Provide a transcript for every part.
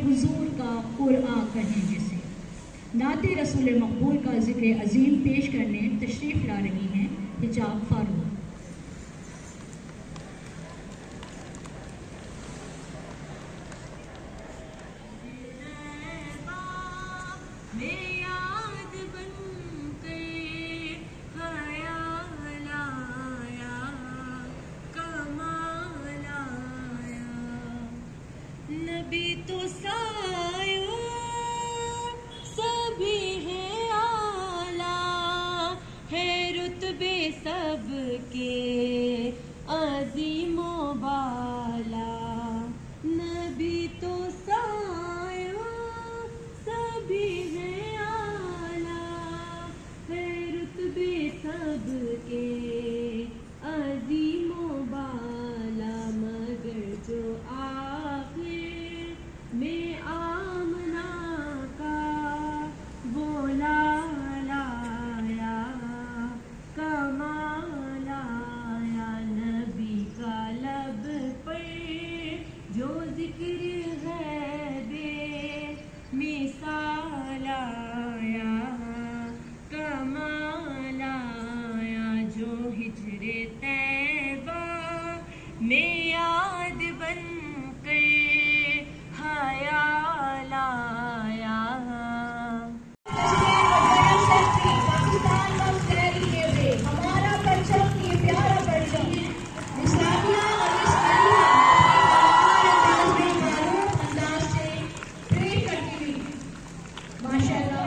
हुजूर का कुरआ कहें जिसे। नाते रसूल मकबूल का जिक्र अजीम पेश करने तशरीफ़ ला रही हैं हिजाब फारूक। नबी तो सायों सभी है आला, है रुतबे सबके अजीमो बाला। नबी तो सायों सभी है आला, है रुतबे सबके अजीमो बाला। मगर जो में आमना का बोला लाया, कमाल आया। नबी का लब पर जो जिक्र है बे मिसाल आया, कमाल आया। जो हिजरे तैबा में याद बन ख्याल आया। हमारा परचम ये प्यारा परचम इस्लामिया और अंदाज से प्रेम करती हुई माशाअल्लाह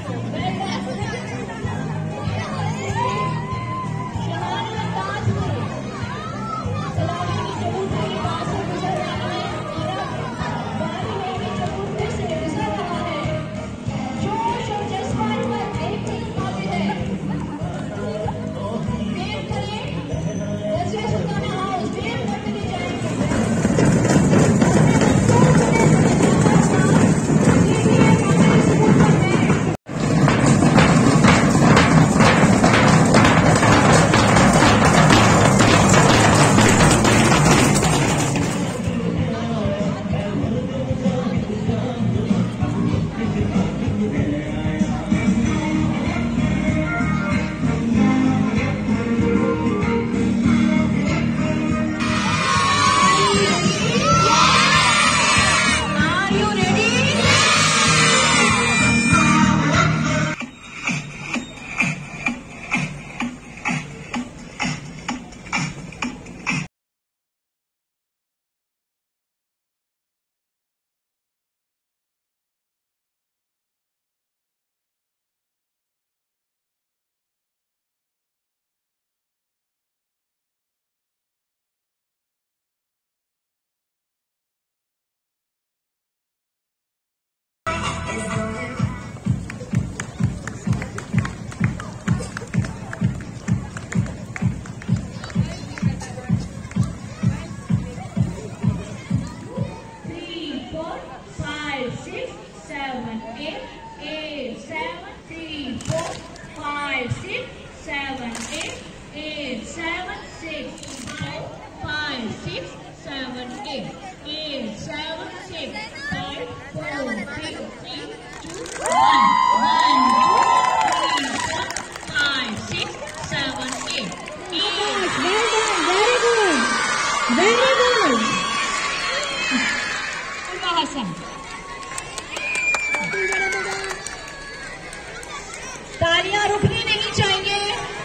तालियां रुकनी नहीं चाहिए।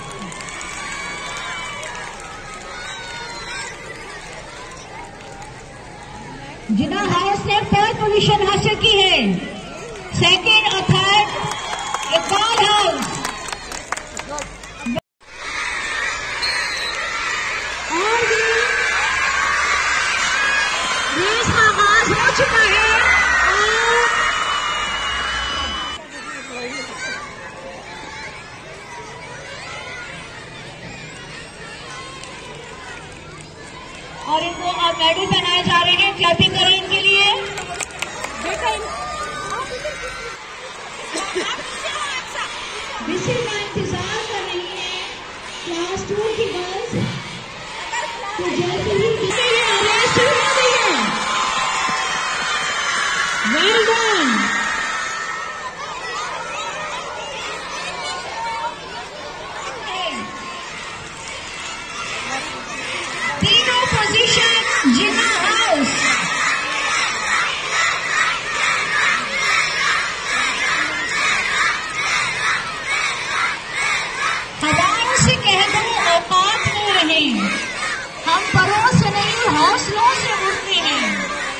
जिना हाउस ने फर्स्ट पोजीशन हासिल की है, सेकंड और थर्ड इकबाल हाउस। और रेस का आगाज हो चुका है और इनको अब मेडल पहनाए जा रहे हैं। क्लैपिंग करें इनके लिए। Well done. तीनों पोजीशन जिन्ना हाउस। हवाओं से कह दो औकात में रहें, हम परों से नहीं हौसलों से उड़ते हैं।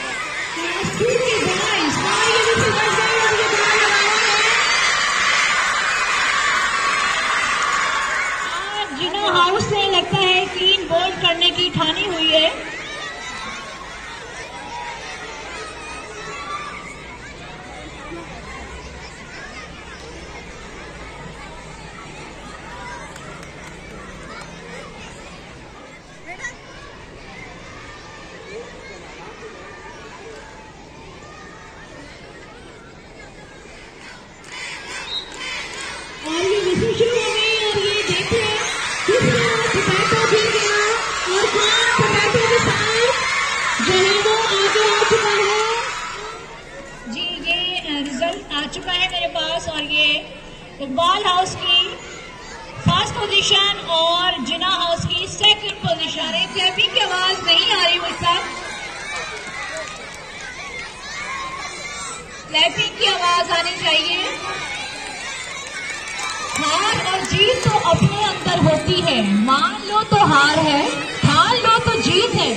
आज जिन्ना हाउस ने लगता है क्लीन बोल्ड करने की ठानी हुई है। और ये विषय शुरू हो गई और ये देखिए किस तरह पोटैटो गिर गया और कौन पोटैटो के साथ जो है वो आगे आ चुका है। जी ये रिजल्ट आ चुका है मेरे पास और ये इकबाल हाउस की फर्स्ट पोजीशन और जिन्ना हाउस की सेकंड पोजीशन। क्लैपिंग की आवाज नहीं आ रही मुझ तक, क्लैपिंग की आवाज आनी चाहिए। हार और जीत तो अपने अंदर होती है, मान लो तो हार है, ठान लो तो जीत है।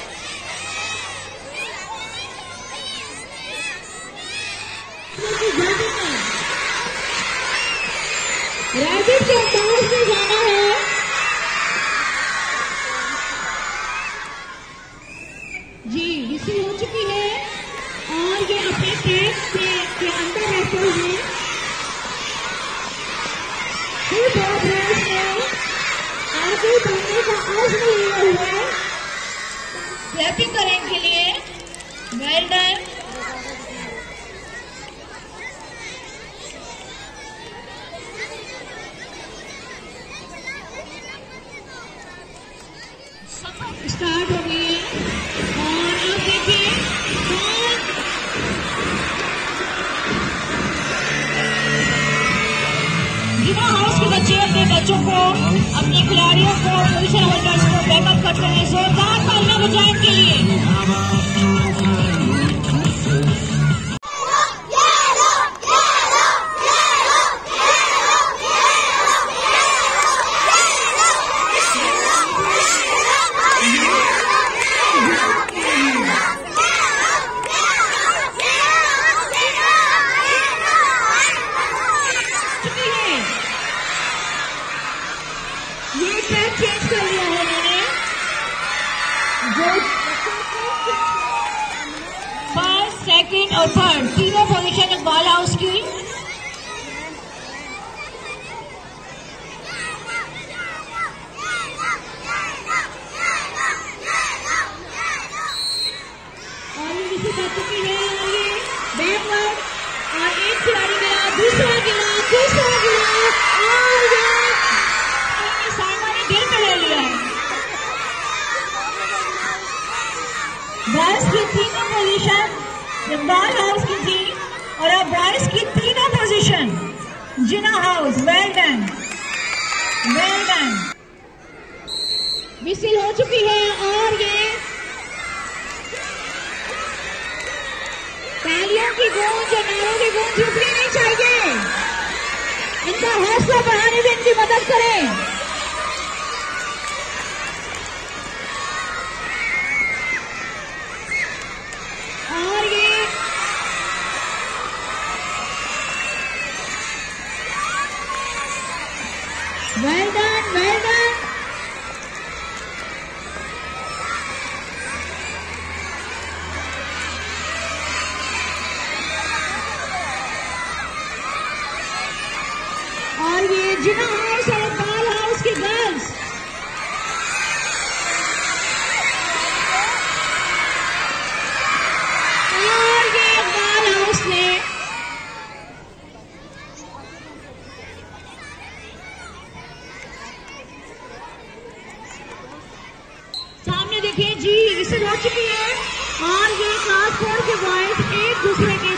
रैबिट के अंदाज में जाना है। जी विसिल हो चुकी है और ये अपने टेस्ट के अंदर रहते हुए आगे बढ़ने का आज़म लिया हुआ है। क्लैपिंग करें इनके लिए। Well done. स्टार्ट हो गई है और अब देखिए जिन्ना हाउस के बच्चे अपने बच्चों को, अपने खिलाड़ियों को, पोजीशन होल्डर्स को बैकअप करते हैं। जोरदार तालियां बजाएं इनके लिए। ये ट्रैक चेंज कर लिया है मैंने। फर्स्ट, सेकंड और थर्ड तीनों पोजीशन इकबाल हाउस की। और ये किसी कर चुकी है और ये बैकवर्ड और एक खिलाड़ी गिरा, दूसरा गिरा, तीसरा गिरा और ये दिल में ले लिया है। बॉयज की तीनों पोजीशन इकबाल हाउस की थी और अब बॉयज की तीनों position Jinnah house. Well done, well done. Whistle हो चुकी है और ये तालियों की गूंज और नारों की गूंज रुकनी नहीं चाहिए। इनका हौसला बढ़ाने में इनकी मदद करें। और ये वेल डन, वेल डन। और ये जिन्ना हाउस और इकबाल हाउस की गर्ल्स और ये इकबाल हाउस ने सामने देखिए जी विसिल हो चुकी है और ये क्लास 4 के बॉयज एक दूसरे के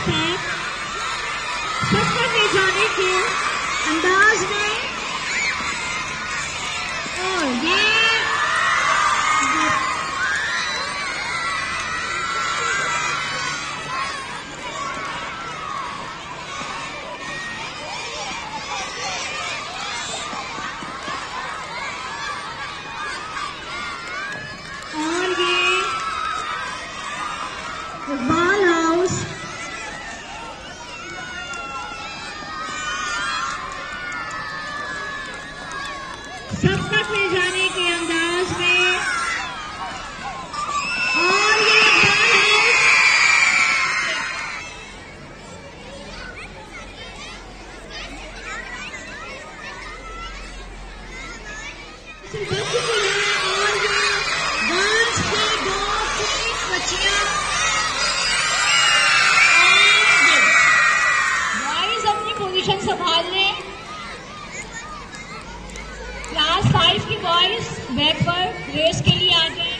बॉयज बैक पर रेस के लिए आ जाए।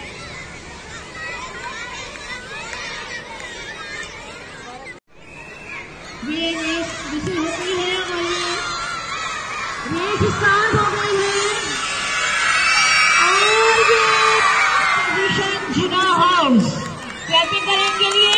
ये रेस जिसे होती है और ये रेस स्टार्ट हो गई है और ये पोजीशन जिना हाउस क्लैपिंग करने के लिए।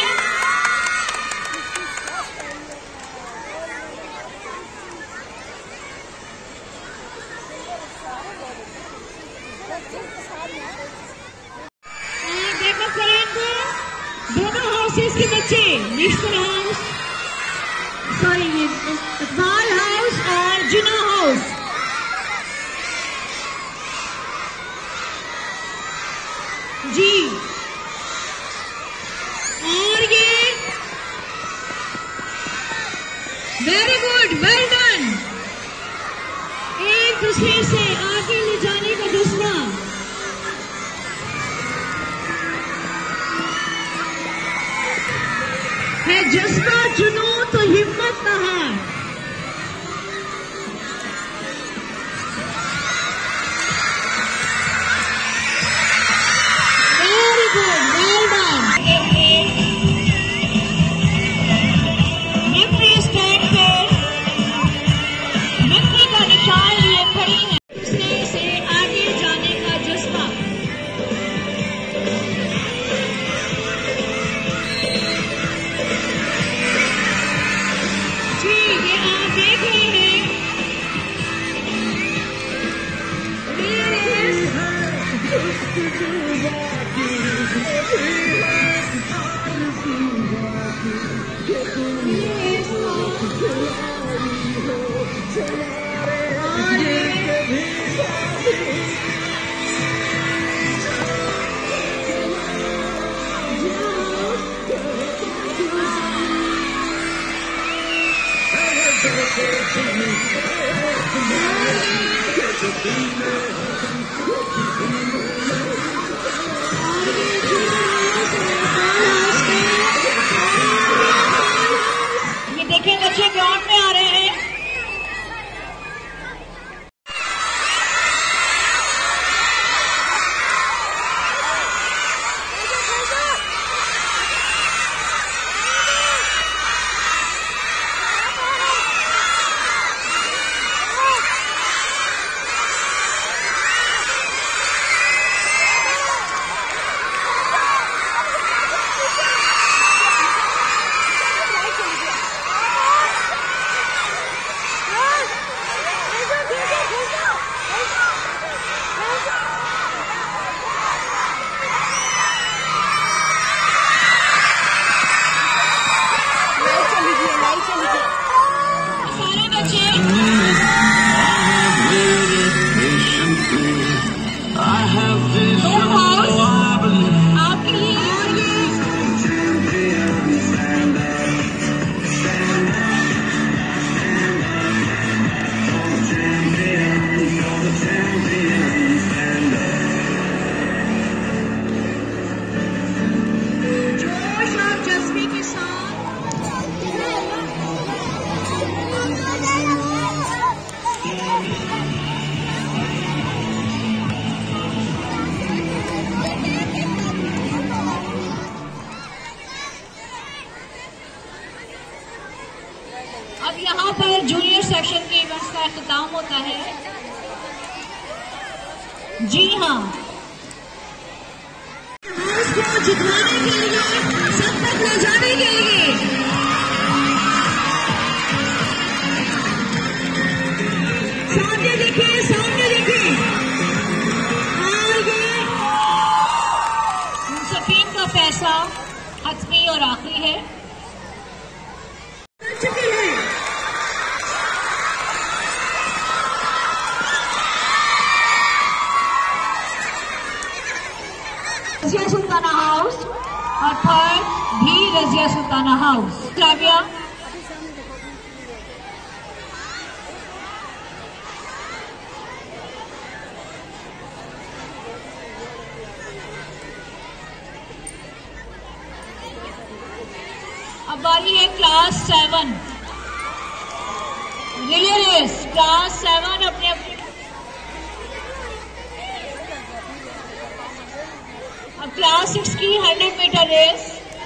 बैकअप करेंगे दोनों हाउसेस के बच्चे, Nishtar house sorry Iqbal house और जिना हाउस। जी और ये वेरी गुड, वेल डन। एक दूसरे से आगे ले जाने का जज्बा। है जज्बा जुनून तो हिम्मत न हार। Very good, well done. Victory stand पे विक्ट्री का निशान लिए खड़ी है। दूसरे से आगे जाने का जज्बा। जी ये आप देख रहे हैं ये देखें बच्चे ग्राउंड में आ रहे हैं। अब यहाँ पर जूनियर सेक्शन के इवेंट्स का अख्ताम होता है। जी हाँ, उसको जितवाने के लिए, सब तक ले जाने के लिए सामने देखिए, सामने देखिए। और ये मुंसफीन का फैसला हतमी और आखिरी है। रजिया सुल्ताना हाउस और थर्ड भी रजिया सुल्ताना हाउस। राबिया अब बारी है क्लास 7 रिले रेस। क्लास 7 अपने अब क्लास 6 की 100 मीटर रेस,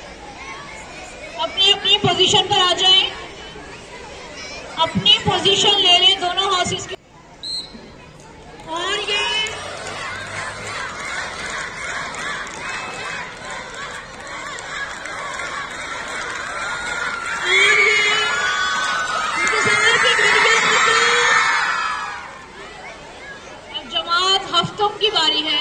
अपनी अपनी पोजीशन पर आ जाएं, अपनी पोजीशन ले लें दोनों हॉर्सेस की। और ये इंतजार की घड़ियां खत्म। अब जमात हफ्तों की बारी है।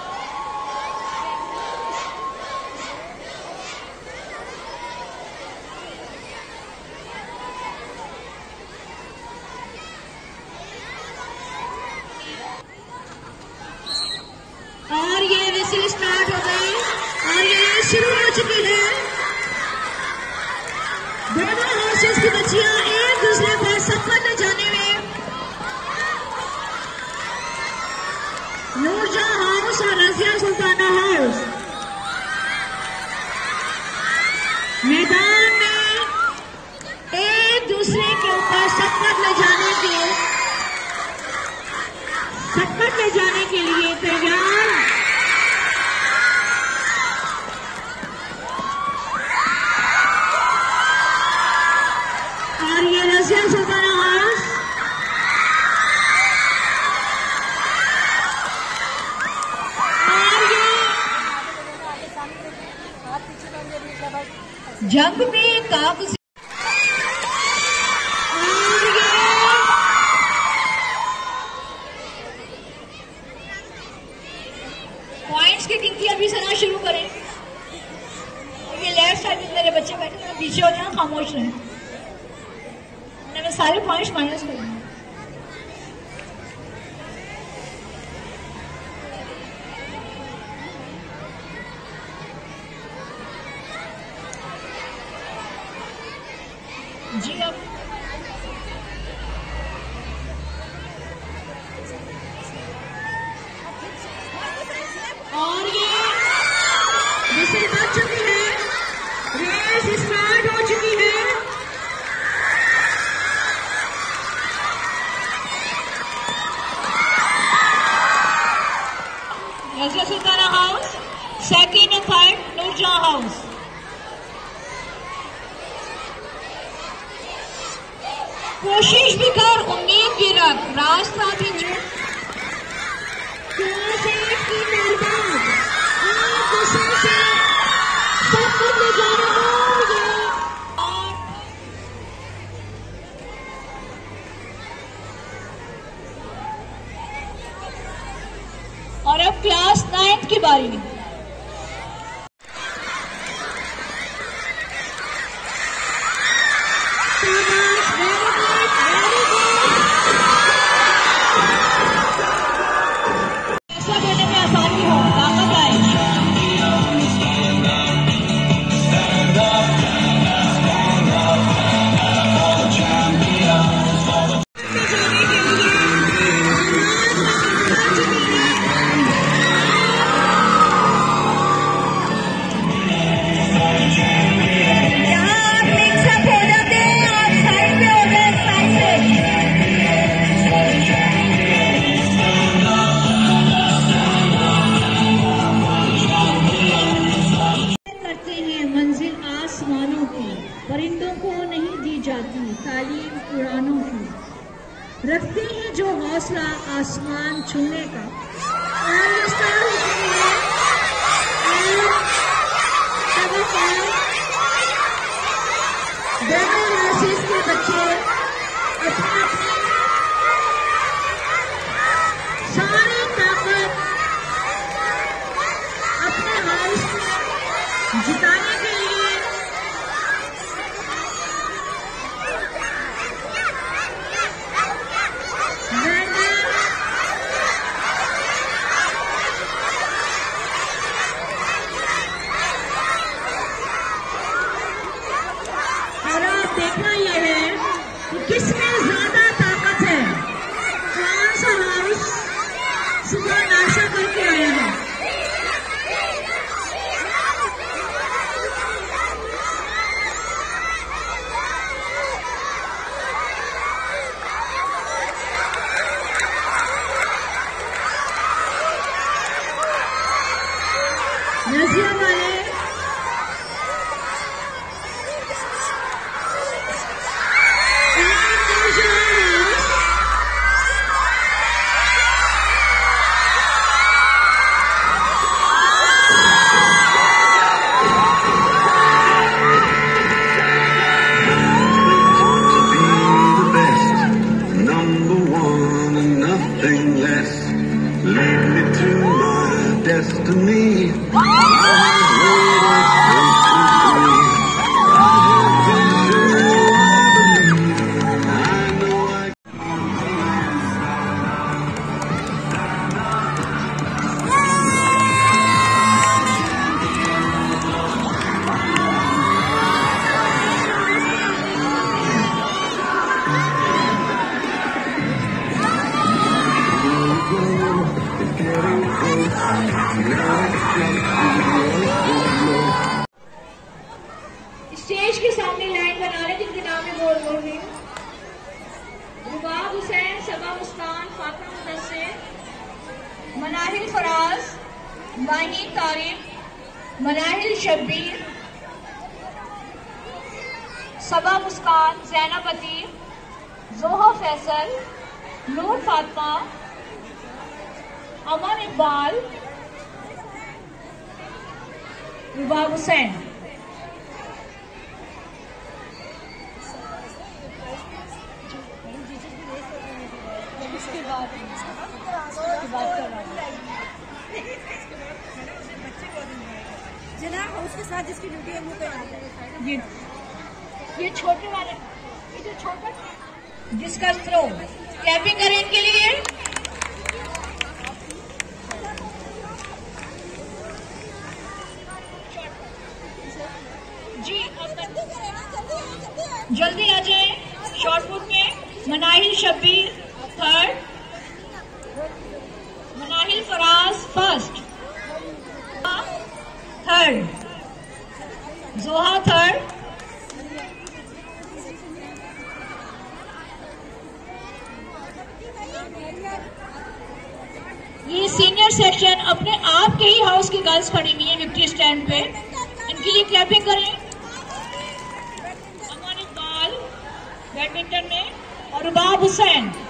और ये विसिल स्टार्ट हो गई और ये शुरू हो चुकी है। दोनों हॉर्सेस की बच्चियां एक दूसरे को सफर ले जाने में नूरजहां हाउस और रजिया सुल्ताना हाउस मैदान में एक दूसरे के ऊपर सफर ले जाने के लिए तैयार। और ये रजिया सुल्ताना हाउस और ये जंग में कागज पॉइंट्स की गिनती अभी से ना शुरू करें। ये लेफ्ट साइड में मेरे बच्चे बैठे हैं, पीछे हो जाए, खामोश रहें, मैं सारे पॉइंट्स माइनस करूंगा। जी अब और ये विसिल बज चुकी है, रेस स्टार्ट हो चुकी है। रजिया सुल्ताना हाउस सेकंड और थर्ड नूरजहां हाउस। कोशिश भी कर, उम्मीद भी रख, रास्ता भी चुन। और अब क्लास 9 की बारी। ऐसा करने में आसानी हो, ताकत आए। परिंदों को नहीं दी जाती तालीम उड़ानों की, रखते हैं जो हौसला आसमान छूने का। और ये स्टार हो चुकी है दोनों हॉर्सेस के बच्चे अपनी सारी ताकत अपने हाउस जिताने के लिए देखना यह है कि किसमें ज्यादा ताकत है, कौन सा हाउस सुबह नाश्ता करके आया है। स्टेज के सामने लाइन बना रहे जिनके नाम में बोल रही हूँ। रुबाब हुसैन, सबा मुस्कान, फातिमा मुदस्सिर, मनाहिल फराज, माही तारिफ, मनाहिल शब्बीर, सबा मुस्कान, ज़ैनब अतीफ, जोहा फैसल, नूर फातिमा, अमन इकबाल, रुबाब हुसैन। जना हाउस के साथ जिसकी ड्यूटी है वो पे आता है। ये छोटे वाले, ये जो छोटा जिसका थ्रो कैपिंग करें इनके लिए। जी जल्दी आ जाए। शॉर्टपुट में Manahil Shabbir third, Manahil Faraz first, third, Zoha third, ये सीनियर सेक्शन अपने आप के ही हाउस की गर्ल्स खड़ी हुई है विक्ट्री स्टैंड पे, इनके लिए क्लैपिंग करें। अमन इकबाल बैडमिंटन में और रुबाब हुसैन